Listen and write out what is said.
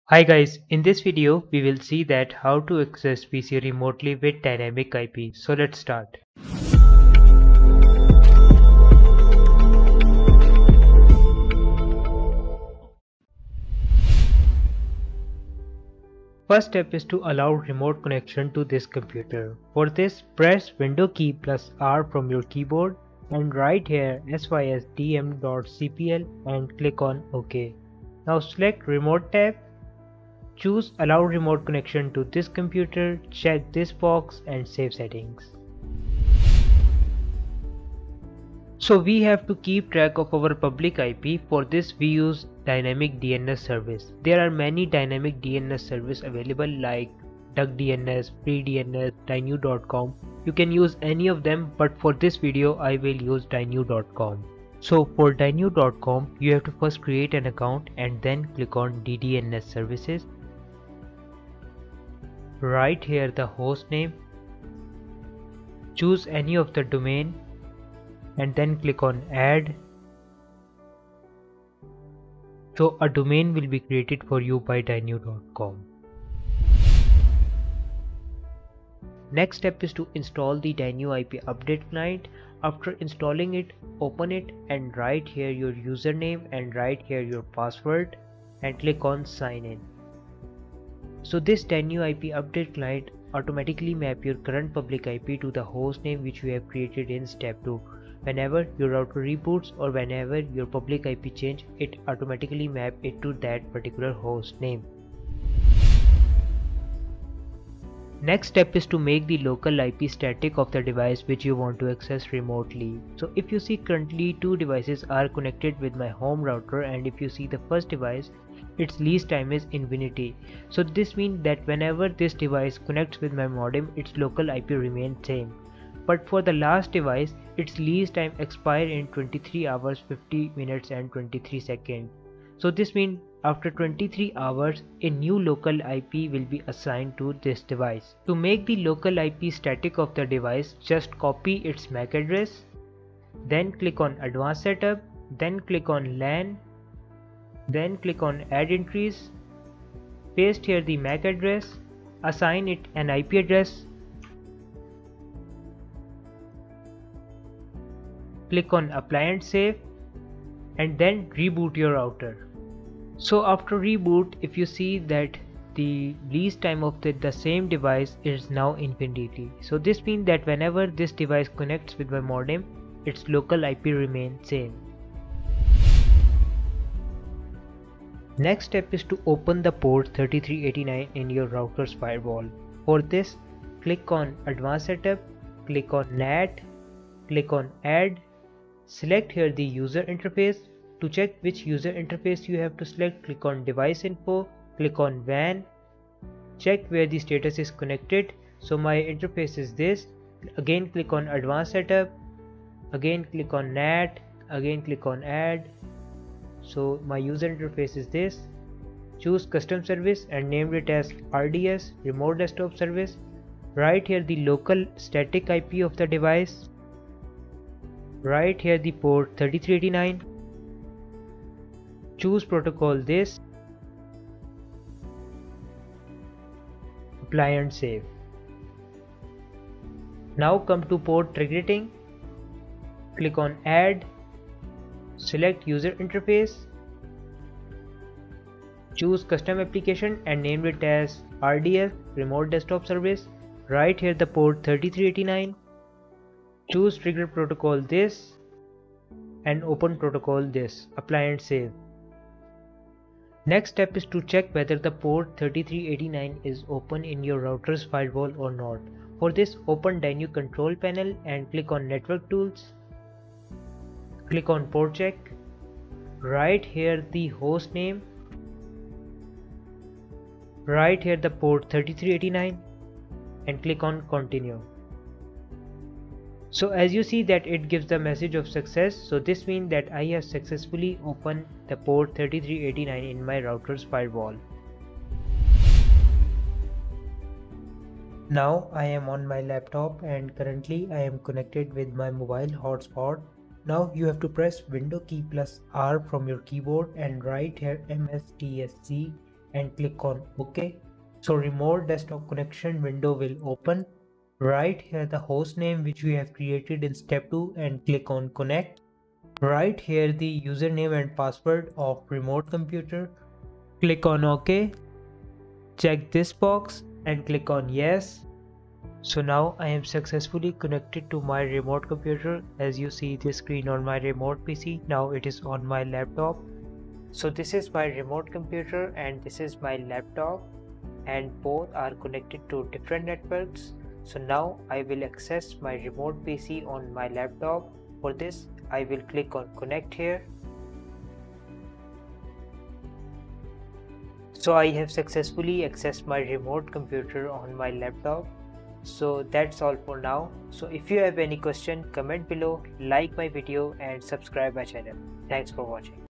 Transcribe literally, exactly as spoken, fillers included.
Hi guys, in this video we will see that how to access P C remotely with dynamic I P. So let's start. First step is to allow remote connection to this computer. For this, press Window key plus R from your keyboard and write here sysdm.cpl and click on OK. Now select Remote tab. Choose Allow remote connection to this computer, check this box and save settings. So we have to keep track of our public I P. For this we use dynamic D N S service. There are many dynamic D N S service available like DuckDNS, FreeDNS, Dyneu dot com. You can use any of them, but for this video I will use Dyneu dot com. So for Dyneu dot com you have to first create an account and then click on D D N S services. Write here the host name, choose any of the domain and then click on add. So a domain will be created for you by Dyneu dot com. Next step is to install the Dyneu I P update client. After installing it, open it and write here your username and write here your password and click on sign in. So this Dyneu I P update client automatically map your current public I P to the host name which you have created in step two. Whenever your router reboots or whenever your public I P change, it automatically map it to that particular host name. Next step is to make the local I P static of the device which you want to access remotely. So if you see currently two devices are connected with my home router, and if you see the first device, its lease time is infinity. So this means that whenever this device connects with my modem, its local I P remains same. But for the last device, its lease time expires in twenty-three hours, fifty minutes and twenty-three seconds. So this means after twenty-three hours, a new local I P will be assigned to this device. To make the local I P static of the device, just copy its M A C address, then click on Advanced Setup, then click on LAN, then click on Add Entries, paste here the M A C address, assign it an I P address, click on Apply and Save, and then reboot your router. So after reboot, if you see that the lease time of the, the same device is now infinity. So this means that whenever this device connects with my modem, its local I P remains same. Next step is to open the port thirty-three eighty-nine in your router's firewall. For this, click on Advanced Setup, click on N A T, click on Add, select here the user interface. To check which user interface you have to select, click on Device Info, click on W A N, check where the status is connected. So my interface is this. Again click on Advanced Setup, again click on N A T, again click on Add. So my user interface is this. Choose Custom Service and name it as R D S, Remote Desktop Service. Write here the local static I P of the device. Write here the port thirty-three eighty-nine. Choose protocol this, apply and save. Now come to port targeting, click on Add, select user interface, choose custom application and name it as R D S, Remote Desktop Service. Write here the port thirty-three eighty-nine, choose trigger protocol this and open protocol this, apply and save. Next step is to check whether the port thirty-three eighty-nine is open in your router's firewall or not. For this, open Dyneu control panel and click on Network Tools. Click on Port Check. Write here the host name. Write here the port thirty-three eighty-nine and click on Continue. So as you see that it gives the message of success. So this means that I have successfully opened the port thirty-three eighty-nine in my router's firewall. Now I am on my laptop and currently I am connected with my mobile hotspot. Now you have to press Window key plus R from your keyboard and write here M S T S C and click on OK. So remote desktop connection window will open. Write here the host name which we have created in step two and click on connect. Write here the username and password of remote computer. Click on OK. Check this box and click on yes. So now I am successfully connected to my remote computer. As you see this screen on my remote P C, now it is on my laptop. So this is my remote computer and this is my laptop, and both are connected to different networks. So now I will access my remote P C on my laptop. For this I will click on connect here. So I have successfully accessed my remote computer on my laptop. So that's all for now. So if you have any question, comment below, like my video and subscribe my channel. Thanks for watching.